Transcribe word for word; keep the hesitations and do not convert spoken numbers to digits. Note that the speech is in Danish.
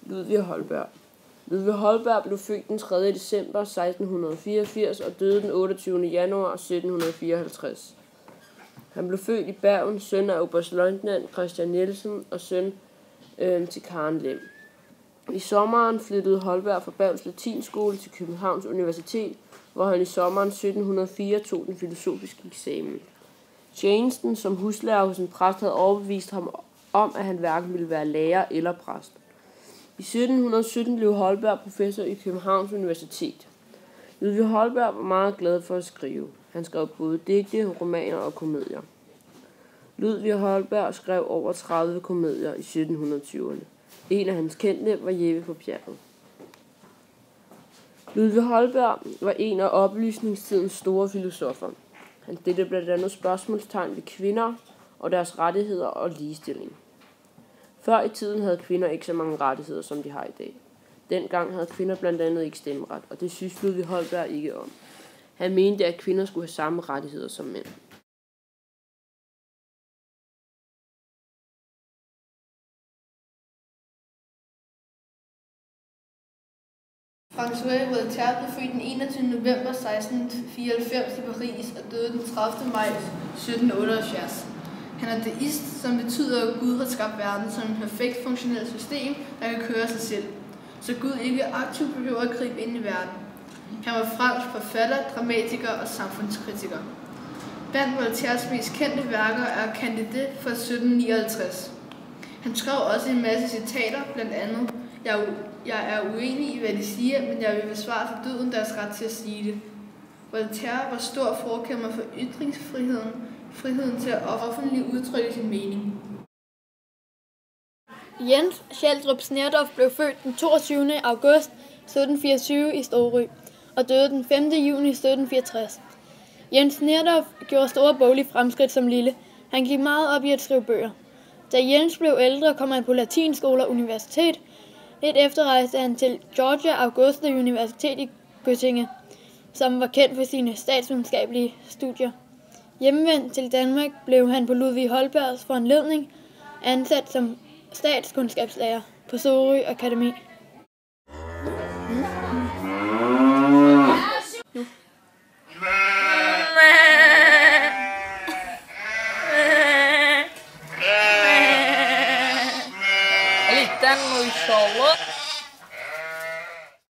Ludvig Holberg. Ludvig Holberg blev født den tredje december seksten fireogfirs og døde den otteogtyvende januar sytten fireoghalvtreds. Han blev født i Bergen, søn af oberstløjtnant Christian Nielsen og søn øh, til Karen Lem. I sommeren flyttede Holberg fra Bergens Latinskole til Københavns Universitet, hvor han i sommeren sytten hundrede og fire tog den filosofiske eksamen. Tjenesten som huslærer hos en præst havde overbevist ham om, at han hverken ville være lærer eller præst. I sytten sytten blev Holberg professor i Københavns Universitet. Ludvig Holberg var meget glad for at skrive. Han skrev både digte, romaner og komedier. Ludvig Holberg skrev over tredive komedier i sytten tyverne. En af hans kendte var Jeppe på bjerget. Ludvig Holberg var en af oplysningstidens store filosofer. Han stillede blandt andet spørgsmålstegn ved kvinder og deres rettigheder og ligestilling. Før i tiden havde kvinder ikke så mange rettigheder, som de har i dag. Dengang havde kvinder blandt andet ikke stemmeret, og det synes Ludvig Holberg ikke om. Han mente, at kvinder skulle have samme rettigheder som mænd. François Voltaire blev født den enogtyvende november seksten fireoghalvfems i Paris og døde den tredivte maj sytten otteoghalvfjerds. Han er deist, som betyder, at Gud har skabt verden som et perfekt funktionelt system, der kan køre sig selv, så Gud ikke aktivt behøver at gribe ind i verden. Han var fransk forfatter, dramatiker og samfundskritiker. Blandt Voltaires mest kendte værker er Candide fra sytten nioghalvtreds. Han skrev også en masse citater, blandt andet: Jeg er, jeg er uenig i, hvad de siger, men jeg vil forsvare til døden deres ret til at sige det. Voltaire var stor forkæmper for ytringsfriheden, friheden til at offentligt udtrykke sin mening. Jens Schjelderup Sneerdorff blev født den toogtyvende august sytten fireogtyve i Storry og døde den femte juni sytten fireogtres. Jens Sneerdorff gjorde store boglige fremskridt som lille. Han gik meget op i at skrive bøger. Da Jens blev ældre, kom han på latinskole og universitet. Lidt efter rejste han til Georgia Augusta Universitet i Göttingen, som var kendt for sine statsvidenskabelige studier. Hjemvendt til Danmark blev han på Ludvig Holbergs foranledning ansat som statskundskabslærer på Sorø Akademi.